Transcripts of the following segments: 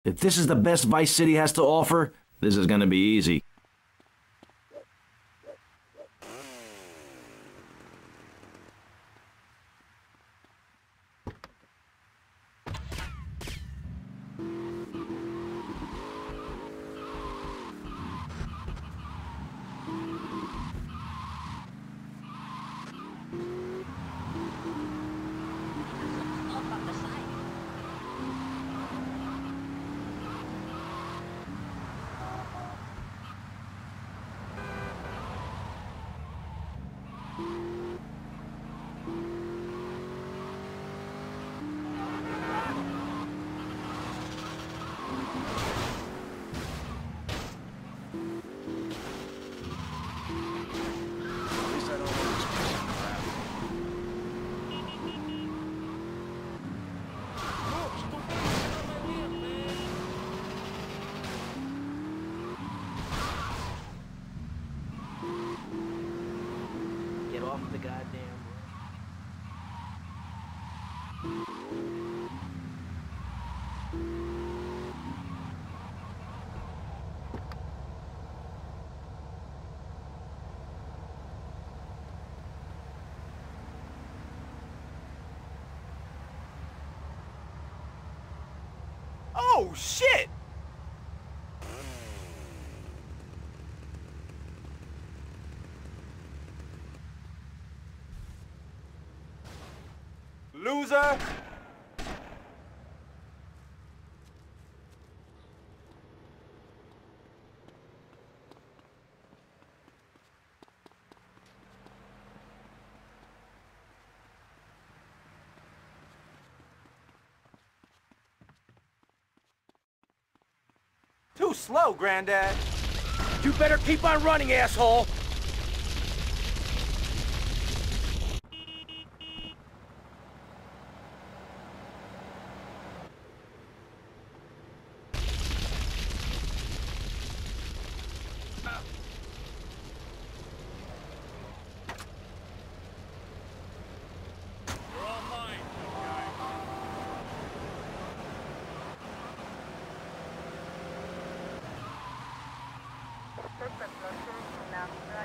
If this is the best Vice City has to offer, this is gonna be easy. Get off the goddamn Oh, shit! Loser! Too slow, Granddad. You better keep on running, asshole! Take the location now.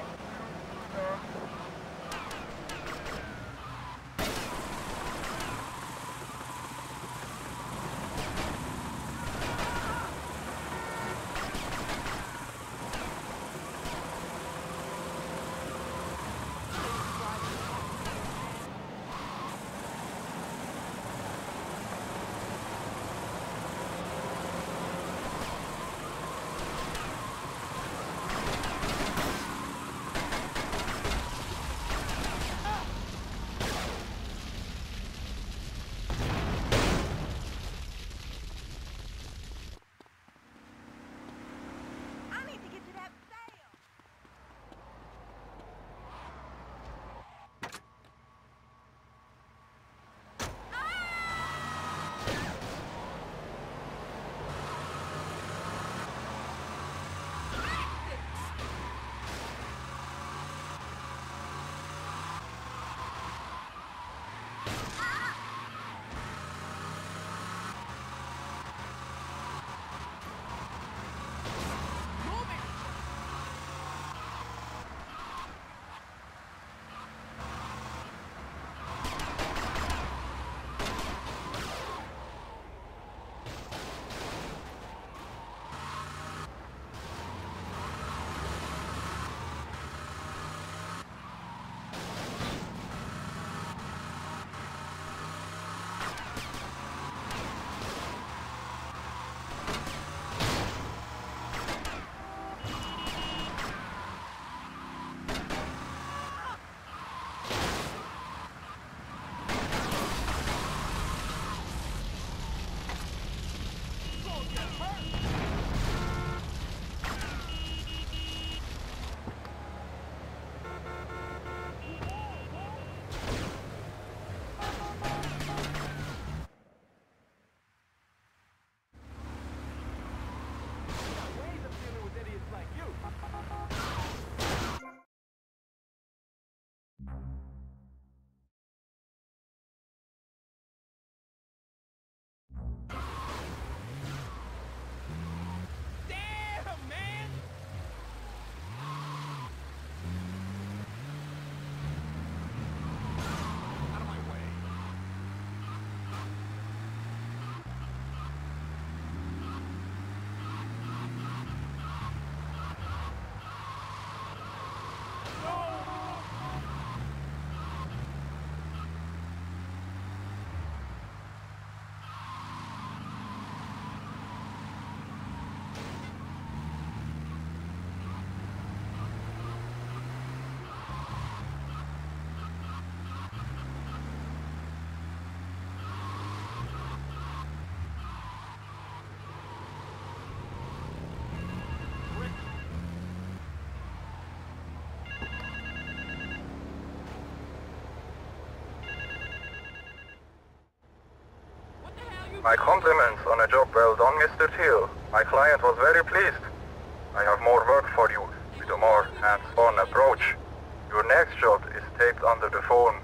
My compliments on a job well done, Mr. Teal. My client was very pleased. I have more work for you, with a more hands-on approach. Your next job is taped under the phone.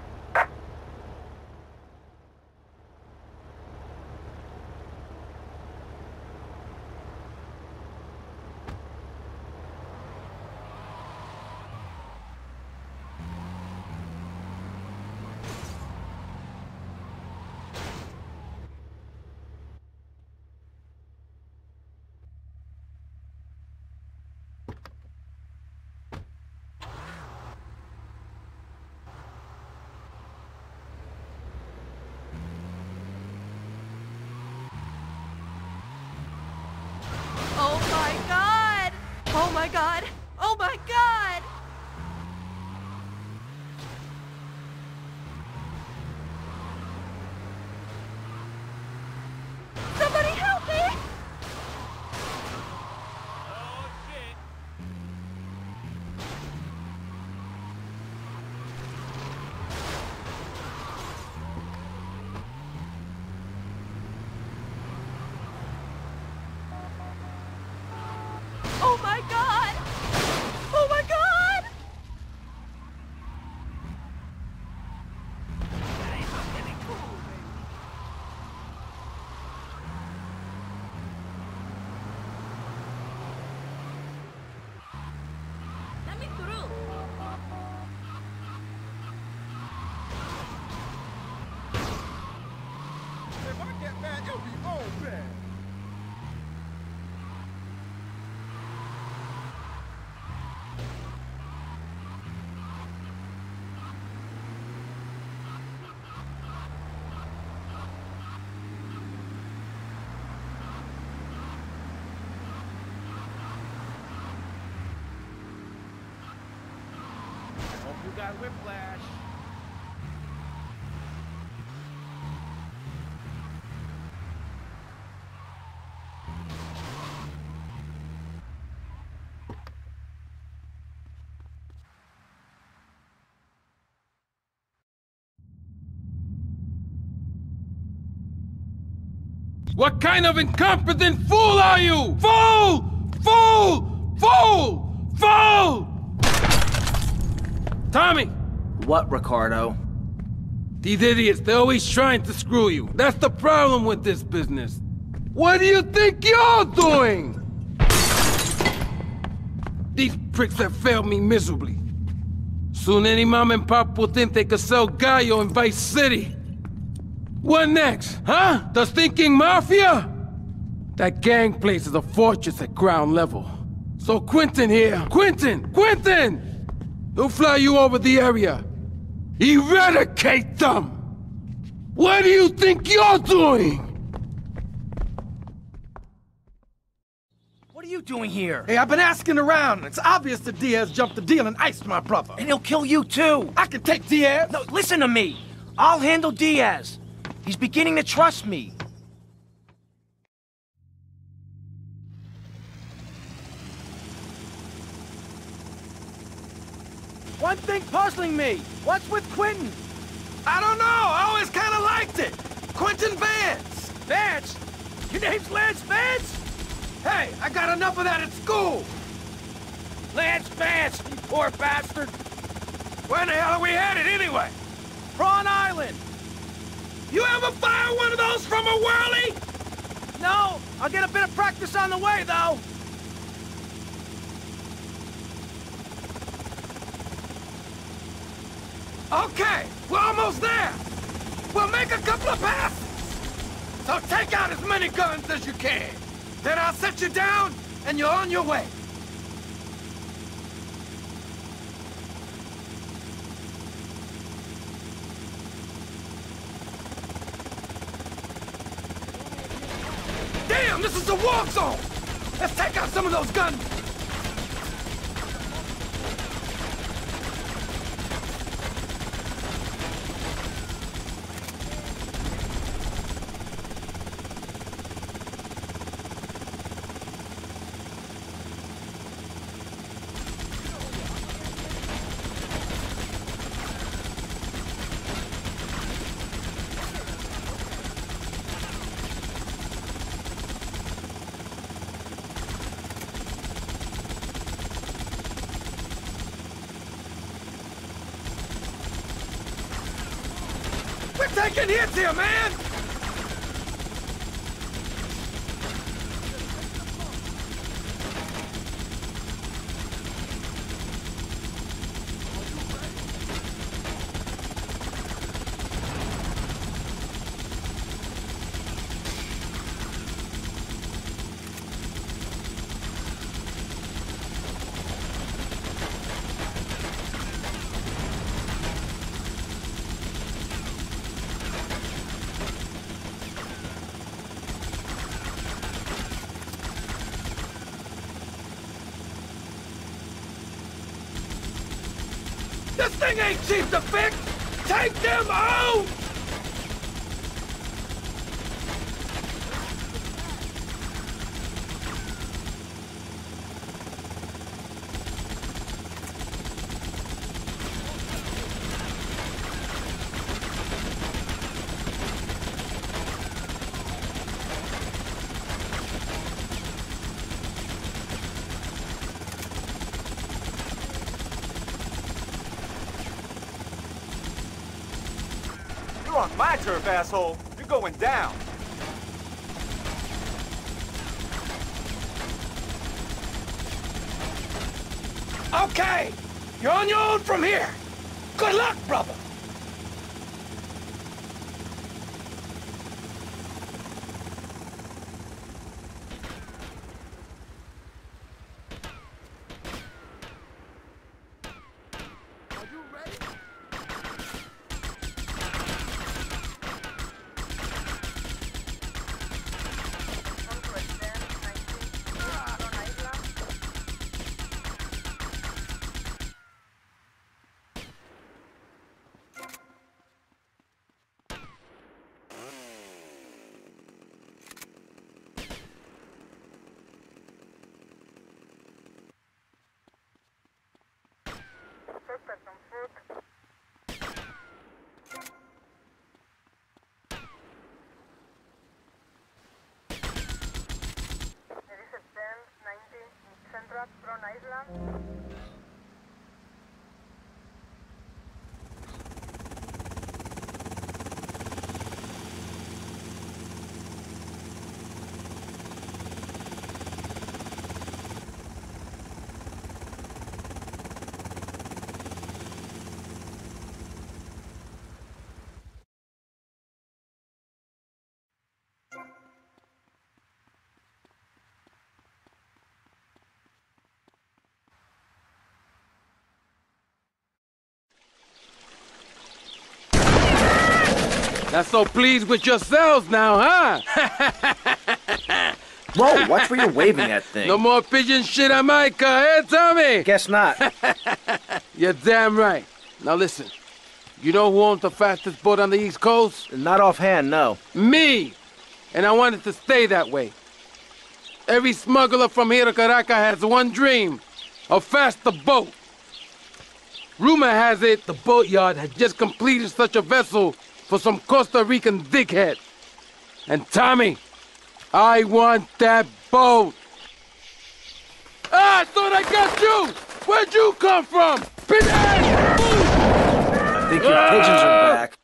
Oh my god! Oh my god! Oh my god! Somebody help me! Oh my god! Oh my god! Let me through. If I get mad, you'll be all bad. Hope you got whiplash. What kind of incompetent fool are you? Fool! Fool! Fool! Fool! Tommy! What, Ricardo? These idiots, they're always trying to screw you. That's the problem with this business. What do you think you're doing? These pricks have failed me miserably. Soon any mom and pop will think they could sell Gallo in Vice City. What next, huh? The stinking mafia? That gang place is a fortress at ground level. So Quentin here, Quentin! He'll fly you over the area. Eradicate them! What do you think you're doing? What are you doing here? Hey, I've been asking around. It's obvious that Diaz jumped the deal and iced my brother. And he'll kill you too! I can take Diaz. No, listen to me! I'll handle Diaz. He's beginning to trust me. One thing puzzling me. What's with Quentin? I don't know. I always kind of liked it. Quentin Vance. Vance? Your name's Lance Vance? Hey, I got enough of that at school. Lance Vance, you poor bastard. Where the hell are we headed anyway? Prawn Island. You ever fire one of those from a whirly? No, I'll get a bit of practice on the way, though. Okay, we're almost there. We'll make a couple of passes. So take out as many guns as you can. Then I'll set you down, and you're on your way. Damn, this is the war zone! Let's take out some of those guns! taking hits here, man! This thing ain't cheap to fix! Take them out! You're on my turf, asshole. You're going down. Okay, you're on your own from here. Good luck, brother. Not so pleased with yourselves now, huh? Whoa, watch where you're waving that thing. No more pigeon shit on my car, eh, Tommy? Guess not. You're damn right. Now listen, you know who owns the fastest boat on the East Coast? Not offhand, no. Me! And I want it to stay that way. Every smuggler from here to Caracas has one dream, a faster boat. Rumor has it the boatyard has just completed such a vessel for some Costa Rican dickhead. And Tommy, I want that boat. Ah, I thought I got you! Where'd you come from? Bitch! I think your pigeons are back.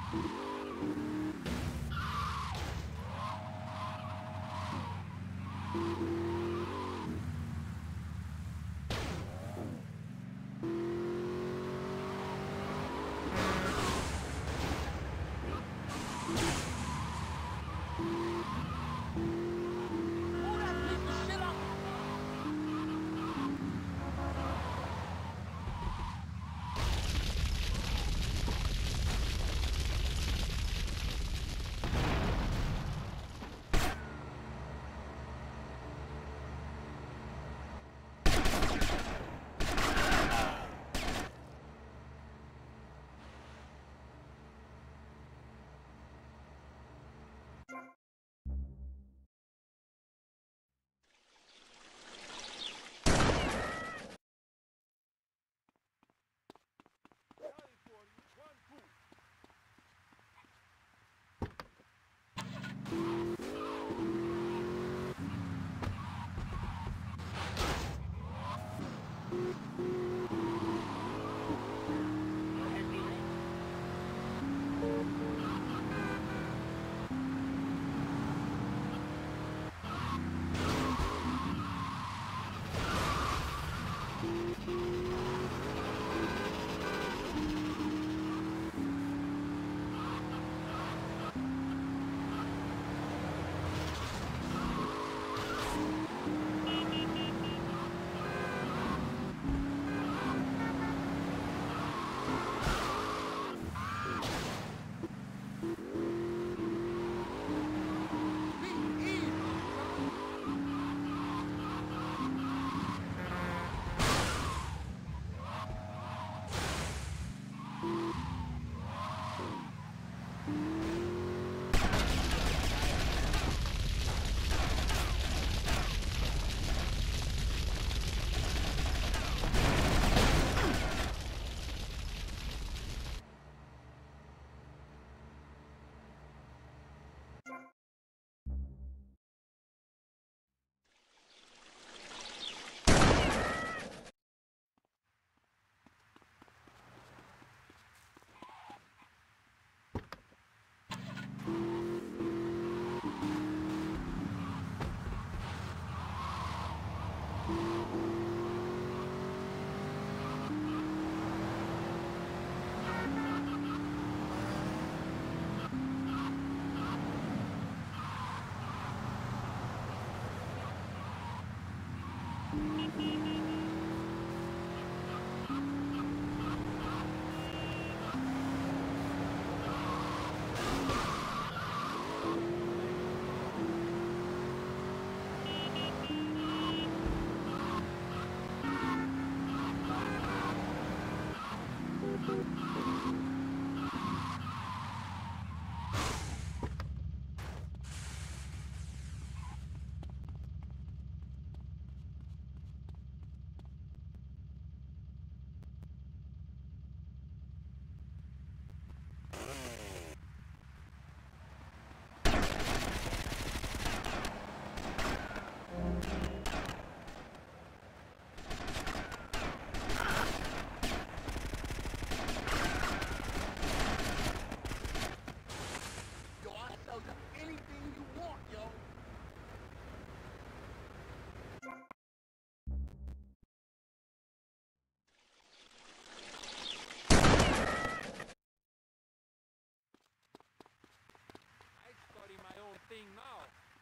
thing now.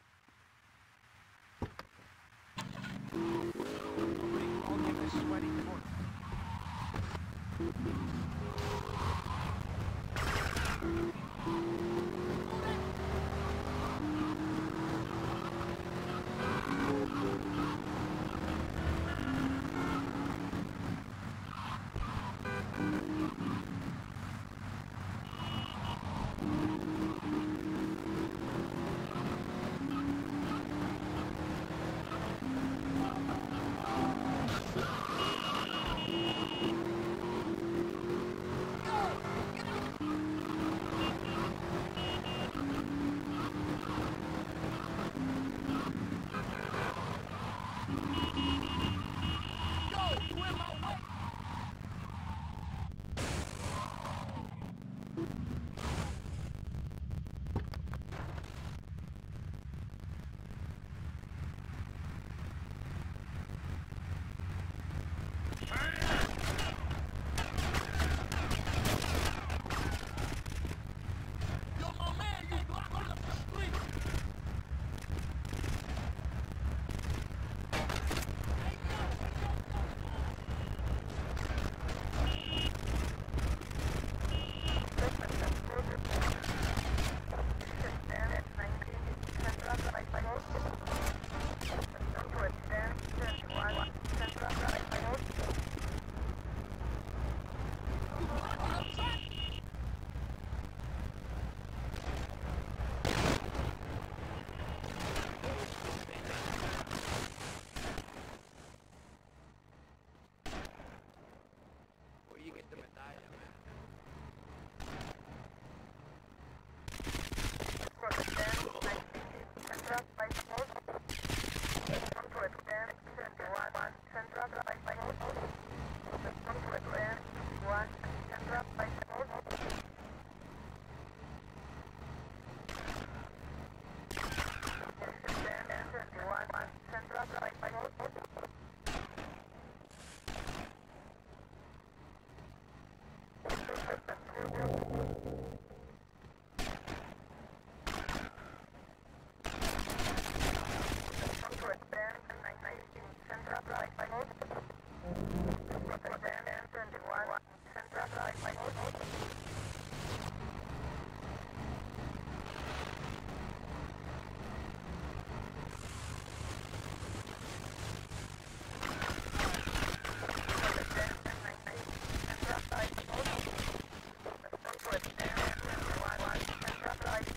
I'll give this sweaty foot.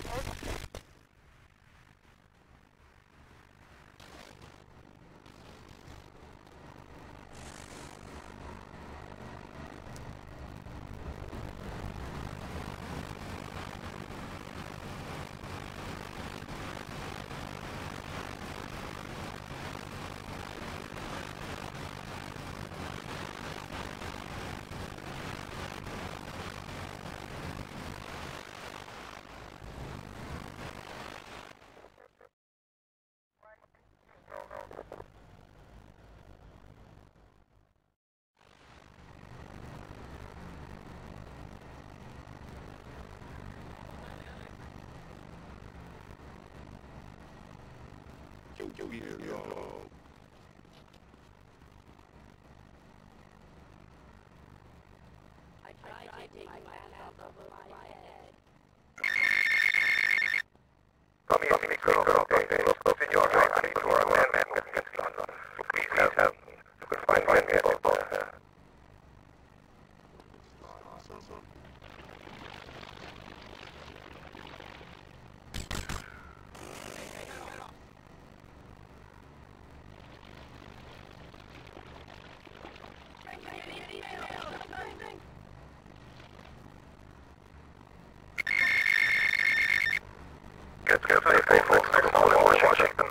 I tried to take my hand off over my head. Signor, I need to work on man against London. Please help me. You can find me about that. Get safe, folks. Next call in Washington.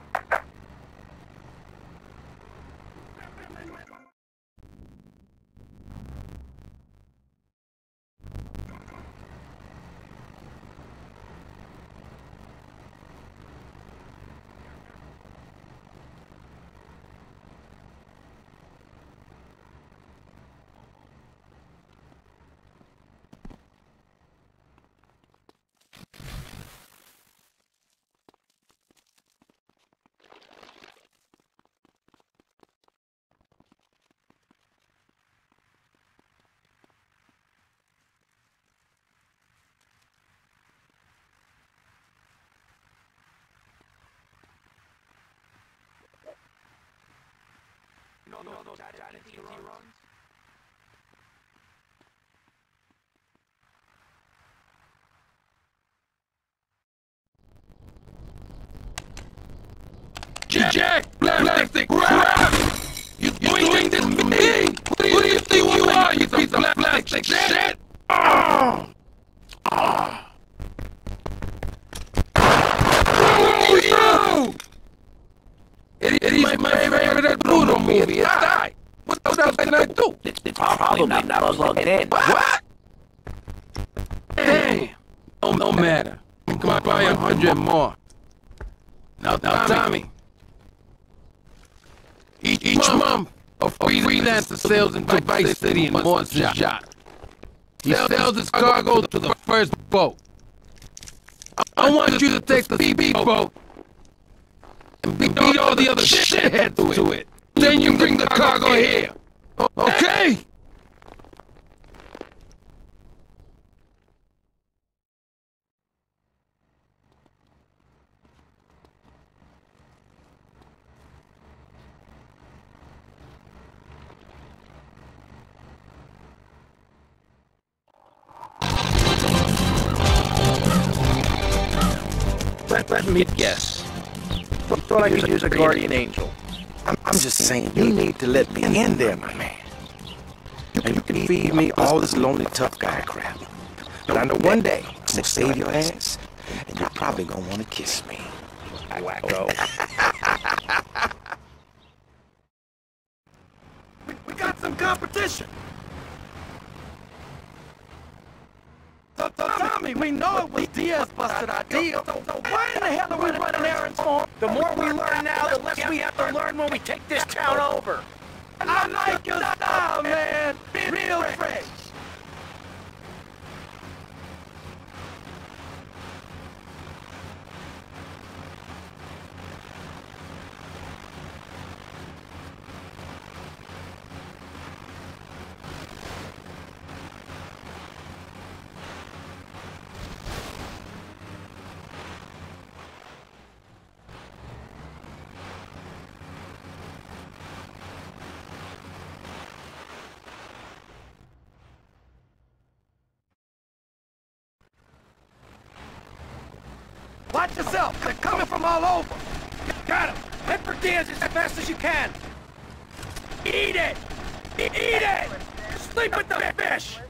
No, Danity runs. Jack! Plastic crap! You doing this to me? What do you think you are, you piece of plastic shit? Oh! You! It is my favorite Bruno movie. It's die. What else can I do? It's probably not us logging in. What? Hey! No matter. Come on, buy 100 more. Now, Tommy. Each month, a freelancer sails into Vice City and boards his yacht. He sells his cargo to the first boat. I want you to take the speed boat and beat all the other shitheads to it. Then you bring the cargo here. Okay? Let me guess. Thought I could use a guardian angel. I'm just saying, you need to let me in there, my man. And you can feed me all this lonely tough guy crap. But I know one day, I'm gonna save your ass, and you're probably gonna want to kiss me. Wacko. We got some competition. Tommy, we know it was Diaz busted our deal. So why in the hell are we running errands for him? The more we learn now, the less we have to learn when we take this town over. I like your style, man. Real fresh. Watch yourself. They're coming from all over. Got him! Head for Diaz as fast as you can! Eat it! Eat it! Sleep with the fish!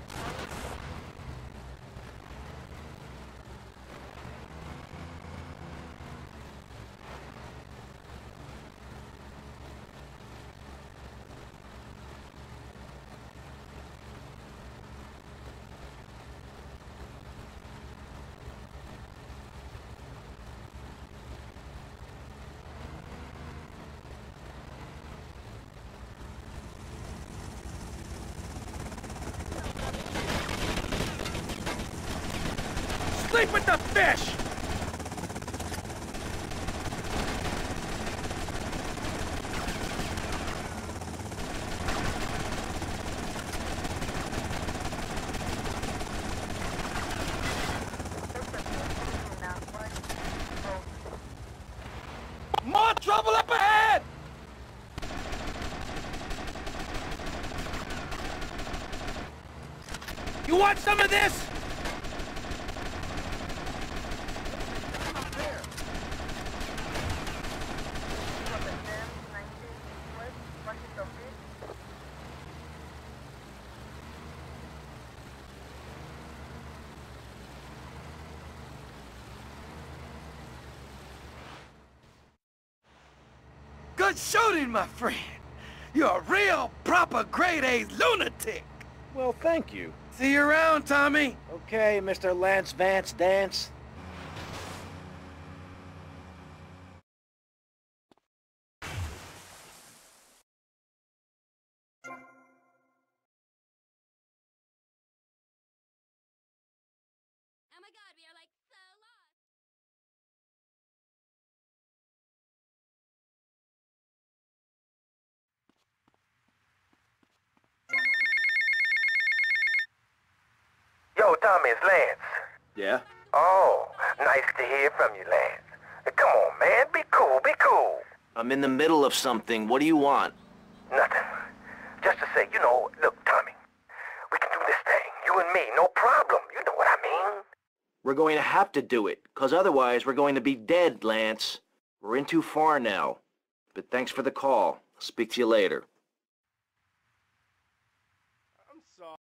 Sleep with the fish! More trouble up ahead! You want some of this? Good shooting, my friend. You're a real, proper grade-A lunatic. Well, thank you. See you around, Tommy. Okay, Mr. Lance Vance Dance. Oh my god, we are like so lost. Yo, Tommy, it's Lance. Yeah? Oh, nice to hear from you, Lance. Come on, man, be cool, be cool. I'm in the middle of something. What do you want? Nothing. Just to say, look, Tommy, we can do this thing, you and me, no problem. You know what I mean? We're going to have to do it, 'cause otherwise we're going to be dead, Lance. We're in too far now. But thanks for the call. I'll speak to you later.